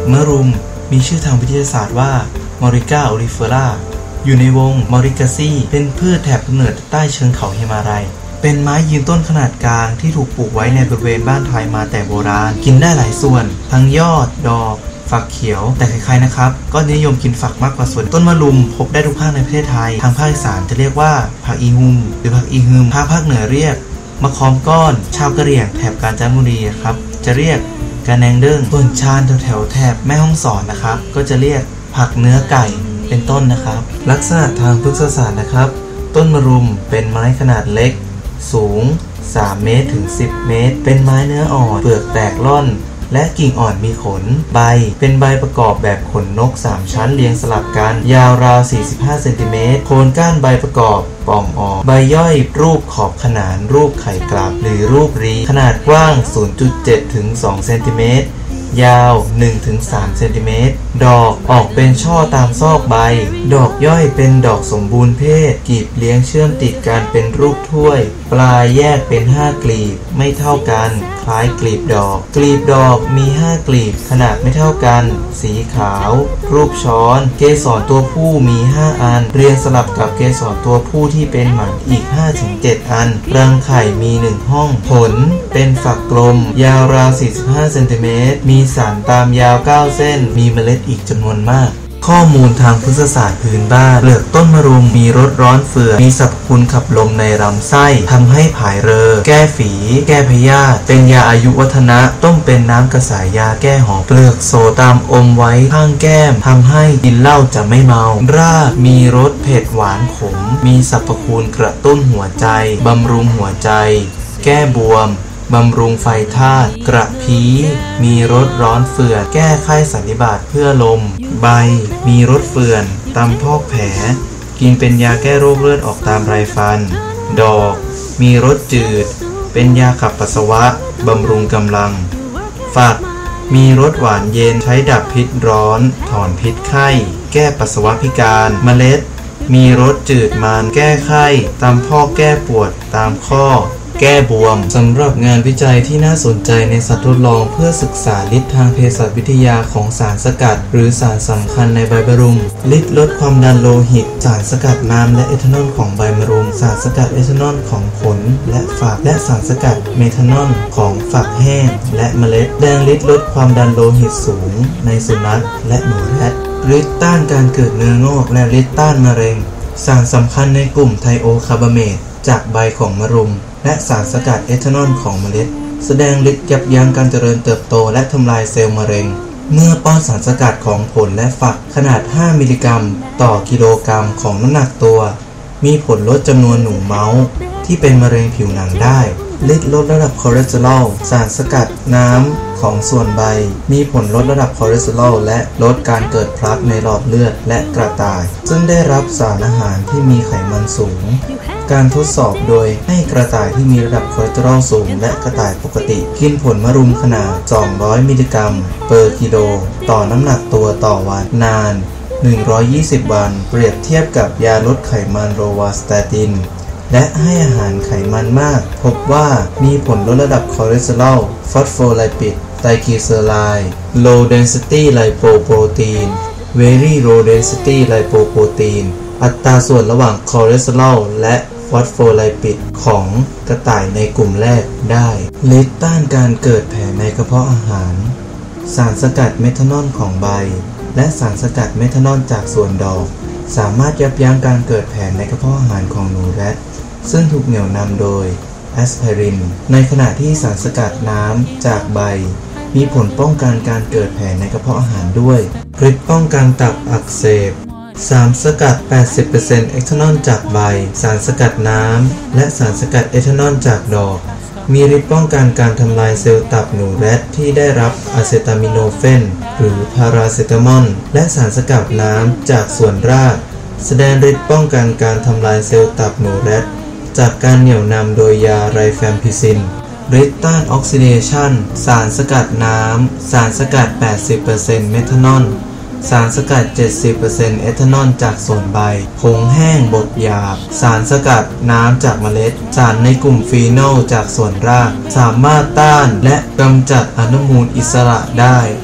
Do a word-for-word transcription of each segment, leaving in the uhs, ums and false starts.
มะรุมมีชื่อทางวิทยาศาสตร์ว่ามอริกาโอลิเฟราอยู่ในวงมอริกาซีเป็นพืชแถบกำเนิดใต้เชิงเขาฮิมาลัยเป็นไม้ยืนต้นขนาดกลางที่ถูกปลูกไว้ในบริเวณบ้านไทยมาแต่โบราณกินได้หลายส่วนทั้งยอดดอกฝักเขียวแต่ใครๆนะครับก็นิยมกินฝักมากกว่าส่วนต้นมะรุมพบได้ทุกภาคในประเทศไทยทางภาคอีสานจะเรียกว่าผักอีฮุมหรือผักอีฮึมภาคภาคเหนือเรียกมะขามก้อนชาวกะเหรี่ยงแถบกาญจนบุรีครับจะเรียกกะแนงเด้งส่วนชาญแถวๆแถบแม่ฮ่องสอนนะครับก็จะเรียกผักเนื้อไก่เป็นต้นนะครับลักษณะทางพฤกษศาสตร์นะครับต้นมะรุมเป็นไม้ขนาดเล็กสูงสามเมตรถึงสิบเมตรเป็นไม้เนื้ออ่อนเปลือกแตกร่อนและกิ่งอ่อนมีขนใบเป็นใบประกอบแบบขนนกสามชั้นเรียงสลับกันยาวราวสี่สิบห้าเซนติเมตรโคนก้านใบประกอบป่องออกใบย่อยรูปขอบขนานรูปไข่กลับหรือรูปรีขนาดกว้าง ศูนย์จุดเจ็ดถึงสองเซนติเมตรยาว หนึ่งถึงสามเซนติเมตรดอกออกเป็นช่อตามซอกใบดอกย่อยเป็นดอกสมบูรณ์เพศกลีบเลี้ยงเชื่อมติดกันเป็นรูปถ้วยปลายแยกเป็นห้ากลีบไม่เท่ากันคล้ายกลีบดอกกลีบดอกมีห้ากลีบขนาดไม่เท่ากันสีขาวรูปช้อนเกสรตัวผู้มีห้าอันเรียงสลับกับเกสรตัวผู้ที่เป็นหมันอีก ห้าถึงเจ็ด อันรังไข่มีหนึ่งห้องผลเป็นฝักกลมยาวราวสี่สิบห้าเซนติเมตรมีสารตามยาวเก้าเส้นมีเมล็ดอีกจำนวนมากข้อมูลทางพฤกษศาสตร์พื้นบ้านเปลือกต้นมะรุมมีรสร้อนเฟืองมีสรรพคุณขับลมในลำไส้ทำให้ผายเรอแก้ฝีแก้พยาธิเป็นยาอายุวัฒนะต้มเป็นน้ำกระสายยาแก้หอบเปลือกโสตามอมไว้ข้างแก้มทำให้กินเหล้าจะไม่เมารากมีรสเผ็ดหวานขมมีสรรพคุณกระตุ้นหัวใจบำรุงหัวใจแก้บวมบำรุงไฟธาตุกระพี้มีรสร้อนเฟื่อนแก้ไข้สันนิบาตเพื่อลมใบมีรสเฟื่อนตำพอกแผลกินเป็นยาแก้โรคเลือดออกตามไรฟันดอกมีรสจืดเป็นยาขับปัสสาวะบำรุงกำลังฝักมีรสหวานเย็นใช้ดับพิษร้อนถอนพิษไข้แก้ปัสสาวะพิการเมล็ดมีรสจืดมันแก้ไข้ตำพอกแก้ปวดตามข้อแก้บวมสำหรับงานวิจัยที่น่าสนใจในสัตว์ทดลองเพื่อศึกษาฤทธิ์ทางเภสัชวิทยาของสารสกัดหรือสารสำคัญในใบมะรุมฤทธิ์ลดความดันโลหิตสารสกัดน้ำและเอทานอลของใบมะรุมสารสกัดเอทานอลของผลและฝักและสารสกัดเมทานอลของฝักแห้งและเมล็ดแดงฤทธิ์ลดความดันโลหิตสูงในสุนัขและหนูแรดฤทธิ์ต้านการเกิดเนื้องอกและฤทธิ์ต้านมะเร็งสารสำคัญในกลุ่มไทโอคาร์บาเมตจากใบของมะรุมและสารสกัดเอทานอลของเมล็ดแสดงฤทธิ์ยับยั้งการเจริญเติบโตและทำลายเซลล์มะเร็งเมื่อป้อนสารสกัดของผลและฝักขนาดห้ามิลลิกรัมต่อกิโลกรัมของน้ำหนักตัวมีผลลดจำนวนหนูเมาส์ที่เป็นมะเร็งผิวหนังได้ฤทธิ์ลดระดับคอเลสเตอรอลสารสกัดน้ำของส่วนใบมีผลลดระดับคอเลสเตอรอลและลดการเกิดพลักในหลอดเลือดและกระต่ายซึ่งได้รับสารอาหารที่มีไขมันสูงการทดสอบโดยให้กระต่ายที่มีระดับคอเลสเตอรอลสูงและกระต่ายปกติกินผลมะรุมขนาดสองร้อยมิลลิกรัมเปอร์กิโลต่อน้ำหนักตัวต่อวันนานหนึ่งร้อยยี่สิบวันเปรียบเทียบกับยาลดไขมันโรวาสตาตินและให้อาหารไขมันมากพบว่ามีผลลดระดับคอเลสเตอรอลฟอสโฟไลปิดไตรกลีเซอไรด์ low density lipoprotein very low density lipoprotein อัตราส่วนระหว่างคอเลสเตอรอลและฟอสโฟไลปิดของกระต่ายในกลุ่มแรกได้ฤทธิ์ต้านการเกิดแผลในกระเพาะอาหารสารสกัดเมทานอลของใบและสารสกัดเมทานอลจากส่วนดอกสามารถยับยั้งการเกิดแผลในกระเพาะอาหารของหนูแรดซึ่งถูกเหนี่ยวนำโดยแอสไพรินในขณะที่สารสกัดน้ำจากใบมีผลป้องกันการเกิดแผลในกระเพาะอาหารด้วยฤทธิ์ป้องกันตับอักเสบสารสกัด แปดสิบเปอร์เซ็นต์ เอทานอลจากใบสารสกัดน้ำและสารสกัดเอทานอลจากดอกมีฤทธิ์ป้องกันการทำลายเซลล์ตับหนูแรดที่ได้รับอะเซตามิโนเฟนหรือพาราเซตามอลและสารสกัดน้ำจากส่วนรากแสดงฤทธิ์ป้องกันการทำลายเซลล์ตับหนูแรดจากการเหนี่ยวนำโดยยาไรแฟมพิซินฤทธิ์ต้านออกซิเดชันสารสกัดน้ำสารสกัด แปดสิบเปอร์เซ็นต์ เมทานอลสารสกัด เจ็ดสิบเปอร์เซ็นต์ เอทานอลจากส่วนใบผงแห้งบดหยาบสารสกัดน้ำจากเมล็ดสารในกลุ่มฟีโนลจากส่วนรากสามารถต้านและกำจัดอนุมูลอิสระได้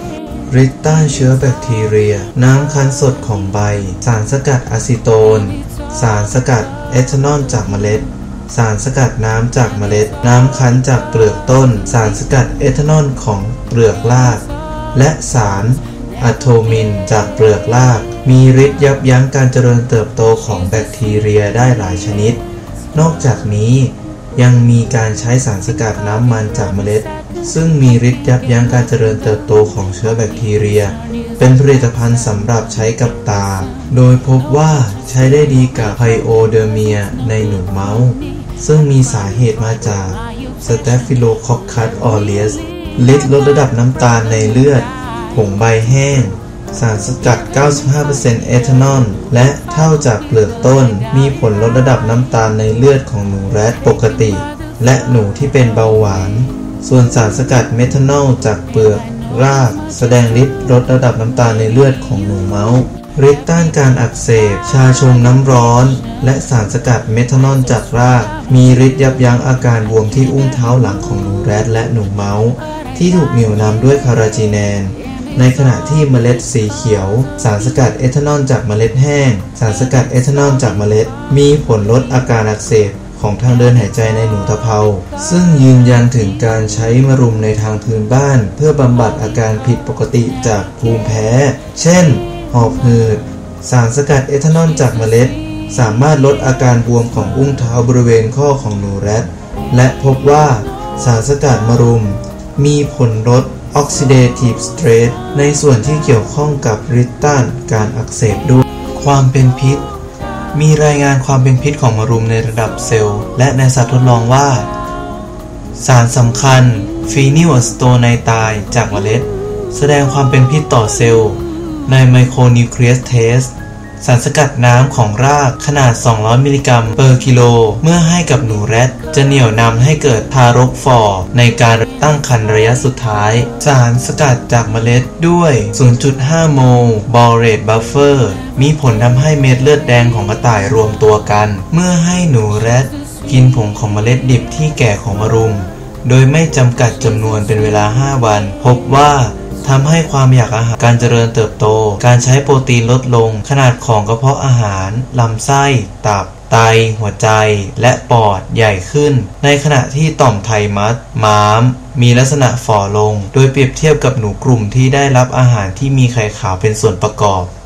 ฤทธิ์ต้านเชื้อแบคทีเรียน้ำคั้นสดของใบสารสกัดอะซิโตนสารสกัดเอทานอลจากเมล็ดสารสกัดน้ำจากเมล็ดน้ำคั้นจากเปลือกต้นสารสกัดเอทานอลของเปลือกรากและสารอะโทมินจากเปลือกรากมีฤทธิ์ยับยั้งการเจริญเติบโตของแบคทีเรียได้หลายชนิดนอกจากนี้ยังมีการใช้สารสกัดน้ำมันจากเมล็ดซึ่งมีฤทธิ์ยับยั้งการเจริญเติบโตของเชื้อแบคทีเรียเป็นผลิตภัณฑ์สำหรับใช้กับตาโดยพบว่าใช้ได้ดีกับไพโอเดอร์เมียในหนูเมาส์ซึ่งมีสาเหตุมาจาก Staphylococcus aureus ฤทธิ์ลดระดับน้ำตาลในเลือดผงใบแห้งสารสกัด เก้าสิบห้าเปอร์เซ็นต์ เอทานอลและเท่าจากเปลือกต้นมีผลลดระดับน้ำตาลในเลือดของหนูแรดปกติและหนูที่เป็นเบาหวานส่วนสารสกัดเมทานอลจากเปลือกรากแสดงฤทธิ์ลดระดับน้ำตาลในเลือดของหนูเมาส์ฤทธิ์ต้านการอักเสบชาชงน้ำร้อนและสารสกัดเมทานอลจากรากมีฤทธิ์ยับยั้งอาการบวมที่อุ้งเท้าหลังของหนูแรดและหนูเมาส์ที่ถูกเหนี่ยวนำด้วยคาราจีแนนในขณะที่เมล็ดสีเขียวสารสกัดเอทานอลจากเมล็ดแห้งสารสกัดเอทานอลจากเมล็ดมีผลลดอาการอักเสบของทางเดินหายใจในหนูตะเภาซึ่งยืนยันถึงการใช้มะรุมในทางพื้นบ้านเพื่อบำบัดอาการผิดปกติจากภูมิแพ้เช่นหอบหืดสารสกัดเอทานอลจากเมล็ดสามารถลดอาการบวมของอุ้งเท้าบริเวณข้อของหนูแรดและพบว่าสารสกัดมะรุมมีผลลดOxidative Stress ในส่วนที่เกี่ยวข้องกับฤทธิ์ต้านการอักเสบด้วยความเป็นพิษมีรายงานความเป็นพิษของมะรุมในระดับเซลล์และในสัตว์ทดลองว่าสารสำคัญฟีนิลอะซิโตไนไตร์จากเมล็ดแสดงความเป็นพิษต่อเซลล์ในไมโครนิวเคลียสเทสสารสกัดน้ำของรากขนาดสองร้อยมิลลิกรัมเปอร์กิโลเมื่อให้กับหนูแรดจะเหนี่ยวนำให้เกิดทารกฝ่อในการตั้งครรภ์ระยะสุดท้ายสารสกัดจากเมล็ดด้วย ศูนย์จุดห้า โมลต์บอเรตบัฟเฟอร์มีผลทำให้เม็ดเลือดแดงของกระต่ายรวมตัวกันเมื่อให้หนูแรดกินผงของเมล็ดดิบที่แก่ของมะรุมโดยไม่จำกัดจำนวนเป็นเวลาห้าวันพบว่าทำให้ความอยากอาหารการเจริญเติบโตการใช้โปรตีนลดลงขนาดของกระเพาะอาหารลำไส้ตับไตหัวใจและปอดใหญ่ขึ้นในขณะที่ต่อมไทมัสม้ามมีลักษณะฝ่อลงโดยเปรียบเทียบกับหนูกลุ่มที่ได้รับอาหารที่มีไข่ขาวเป็นส่วนประกอบ